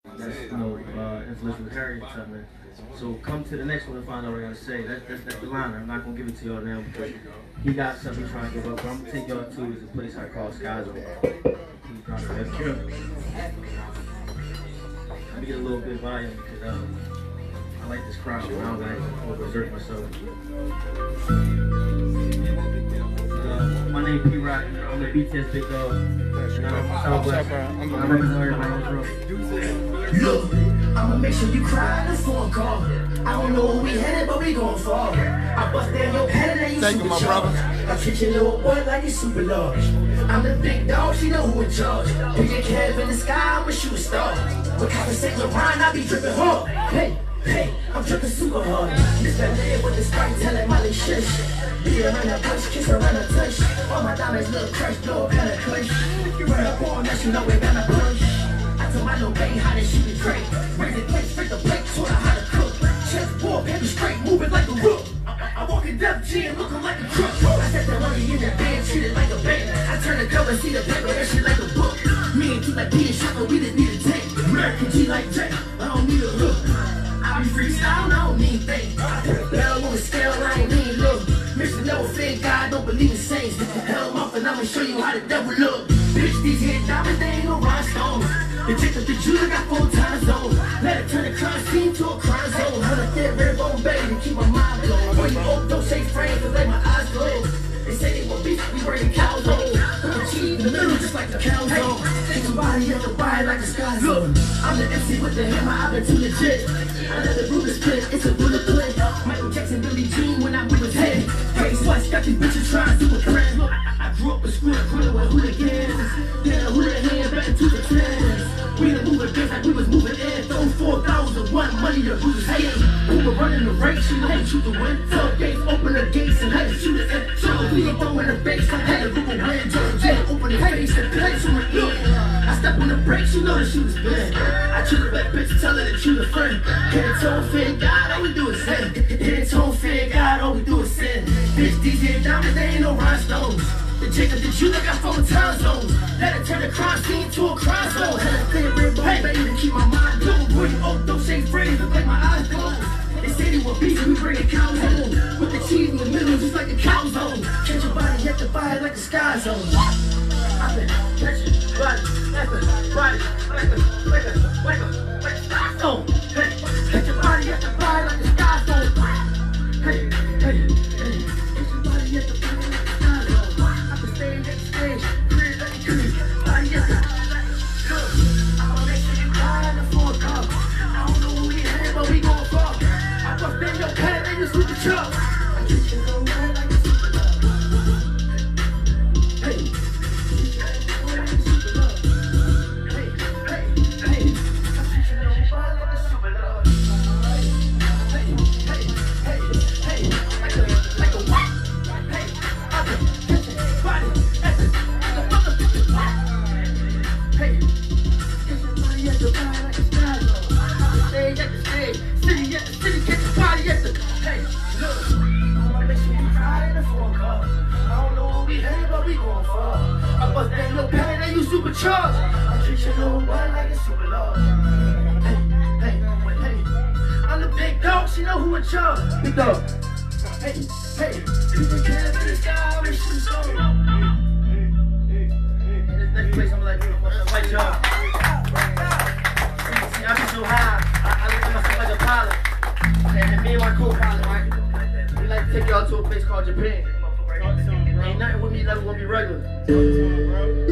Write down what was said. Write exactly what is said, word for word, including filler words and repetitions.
That's, you know, uh, influential with Harry Tubman. So come to the next one to find out what I gotta say. That, that's, that's the liner. I'm not gonna give it to y'all now because he got something he's trying to give up. But I'm gonna take y'all to is a place I call Sky Zone. He's trying to have cure. Let me get a little bit of volume because um, I like this crowd. I don't like to overexert myself. Uh, my name is P Rock. I'm the B T S Big Dog. And I'm from Southwest. I represent everybody in this room. Look, I'ma make sure you cry in the phone call. I don't know where we headed, but we gon' fall. I bust down your head and you Thank you, my brother. I treat your little boy like he's super large. I'm the big dog, she know who in charge. Pick your cab in the sky, I'm a shooting star. But conversation around, I be dripping hard. Hey, hey, I'm dripping super hard. This that lady with the sprite telling Molly shush. Beat around the bush, kiss around the tush. All my diamonds look crushed, blow up in a cush. You run up on us, you know we're gonna push. I told my little baby how to shoot the drink. Raise the plate, straight the plate, taught her how to cook. Chest war, baby straight, moving like a rook. I, I walk in Def G and looking like a crook. I set the money in the bed, treat it like a bank. I turn the cover, see the paper, that shit like a book. Me and T like P and Shaka, we just need a tank. American G like Jack, I don't need a hook. I be freestyle, I don't need things. I put a bell on the scale, I ain't need look. Mission never fear God, don't believe in saints. Hell off and I'ma show you how the devil look. Bitch, these head diamonds, they ain't no rhinestones. The chick of the Judah got four time zones. Let it turn the crime scene to a crime zone. Hunt a thin red bone baby to keep my mind blown. Boy, you old, don't shake frames and let my eyes close. They say they want beef, we bring cows home. Put the cheese in the middle just like the cow zone. Take your body up the body like a sky zone. I'm the M C with the hammer, I've been too legit. I let the ruler split, it's a bullet clip. Michael Jackson, Billie Jean when I move his head. Hey, slice, got these bitches trying to do a friend. Look, I grew up with screw and grill with hooligans. Then a hooligan back into the trends. We done moving things like we was moving in. Throw four thousand one money to lose. Hey, we were running the race, you know how to shoot the win. Tell gates, open the gates and had to shoot it in. So we ain't throwing the base, I had to move a win. Jail, open the face and play to my ear. I step on the brakes, you know the shoot is bad. I treat a bad bitch, tell her that you the friend. Hit it tone, fear God, all we do is sin. Hit it tone, fear God, all we do is sin. Bitch, these here diamonds, they ain't no rhinestones. The chick of the Judah got four time zones. Let it turn the crime scene to a crime zone. Had a thin red bone baby to keep my mind blown. Boy, you old, don't shake frames, look like my eyes closed. They say they want beef, we bring a cow home. With the cheese in the middle, just like a cow zone. Catch your body at the fire like a sky zone. I've been catching body at the body like a, like a, like a, like a sky zone. Hey, catch your body at the fire like a sky zone. Hey, hey, hey, catch your body at the fire like a sky zone. I've been staying at the stage, career like a creep. Body at the look, I'ma make sure you cry in the phone call. I don't know where we headed, but we gon' fall. I bust in your pad and you super truck. I treat you so right like a super love. Hey, like a super love. Hey, hey, hey. I treat you so right like a super love. Hey, hey, hey, hey. Like a, like a what? Hey, I've been catching body at the, the motherfucking what? Hey, catch your body at the body like a sky zone. Stage at the stage, city at the city, catch your body at the. Hey, look, I'ma make sure you cry in the phone call. I don't know where we headed, but we gon' fall. I bust that little pen and you supercharged. I treat your little boy like a super lord. Hey, hey, hey, I'm the big dog, she know who in charge. Big dog. Hey, hey, you can care for this guy, I'm shooting so low. In this next place, I'm like, I'm gonna fight y'all. See, I be so high, I, I look at myself like a pilot. And me and my co-pilot, right? We like to take y'all to a place called Japan. Ain't nothing with me, never gonna be regular.